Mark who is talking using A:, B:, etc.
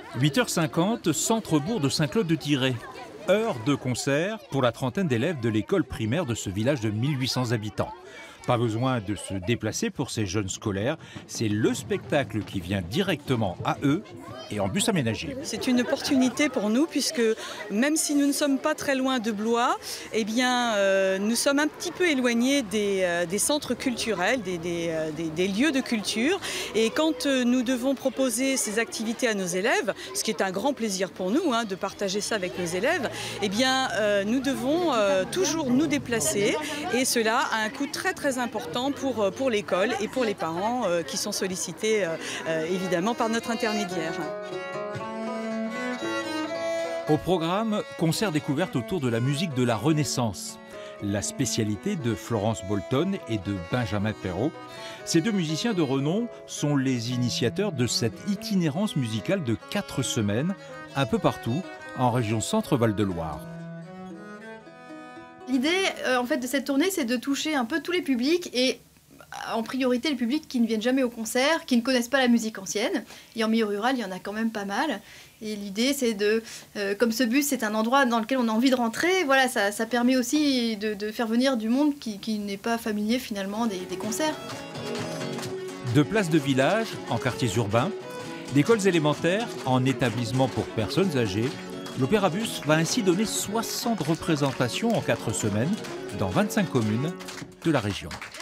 A: 8h50, centre-bourg de Saint-Claude-de-Tiré. Heure de concert pour la trentaine d'élèves de l'école primaire de ce village de 1800 habitants. Pas besoin de se déplacer pour ces jeunes scolaires, c'est le spectacle qui vient directement à eux et en bus aménagé.
B: C'est une opportunité pour nous puisque même si nous ne sommes pas très loin de Blois, eh bien, nous sommes un petit peu éloignés des centres culturels, des lieux de culture. Et quand nous devons proposer ces activités à nos élèves, ce qui est un grand plaisir pour nous de partager ça avec nos élèves, eh bien, nous devons toujours nous déplacer et cela a un coût très important pour l'école et pour les parents qui sont sollicités évidemment par notre intermédiaire.
A: Au programme, concert découverte autour de la musique de la Renaissance. La spécialité de Florence Bolton et de Benjamin Perrault. Ces deux musiciens de renom sont les initiateurs de cette itinérance musicale de 4 semaines, un peu partout, en région Centre-Val de Loire.
C: L'idée en fait, de cette tournée, c'est de toucher un peu tous les publics et en priorité les publics qui ne viennent jamais au concert, qui ne connaissent pas la musique ancienne. Et en milieu rural, il y en a quand même pas mal. Et l'idée, c'est de, comme ce bus, c'est un endroit dans lequel on a envie de rentrer, voilà, ça permet aussi de faire venir du monde qui n'est pas familier finalement des concerts.
A: De places de village en quartiers urbains, d'écoles élémentaires en établissements pour personnes âgées, l'Opérabus va ainsi donner 60 représentations en 4 semaines dans 25 communes de la région.